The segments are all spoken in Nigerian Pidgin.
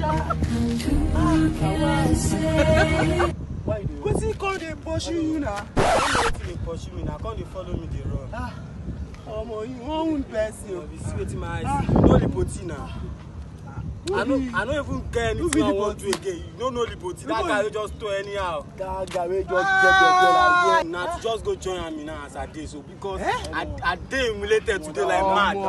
Why you? What's he called? They pushing you now. They pushing me now. Can't they follow me the road? Oh, you won't pass you. You see what my eyes. You know Liboti now. I don't even get anything I want to again. You don't know Liboti. That guy will just throw anyhow. That guy will just get your girl again. Now to just go join me now as a day. So because I day related today like mad.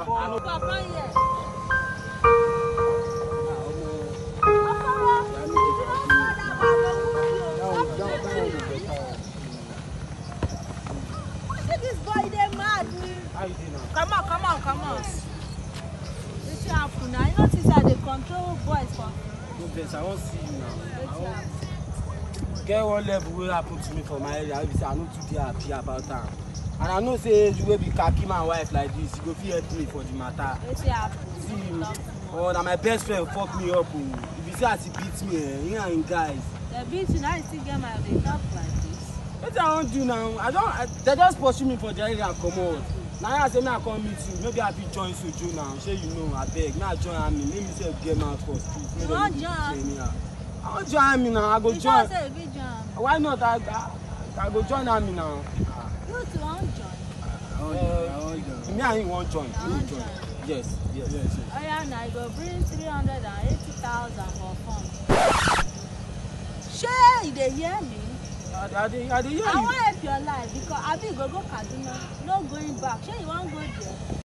This boy they mad. How you doing now? Come on. This happen now. You notice that they control boys for. No place. I won't see you now. Get one level will happen to me for my area. I know today happy about that. And I know say you will be khaki my wife like this. You go fit help me for the matter. See, now my best friend fuck me up. If you see as he beats me, he and guys. They beat you now. You still get my talk like this. What I want to do now? They just pursue me for the area and come out. Now I say me I come meet you. Maybe I be join Soju now. Say you know I beg. Now join army. Let me say get my first. You want join? I want join army now. I go join. Why not? I go join army now. You too want join? I want join. Me and him want join. Yes. Oh yeah, now you go bring 380,000 for fun. Sure, they hear me. I dey hear you. I want help your life because I be go Kaduna, no going back. Sure you want go there?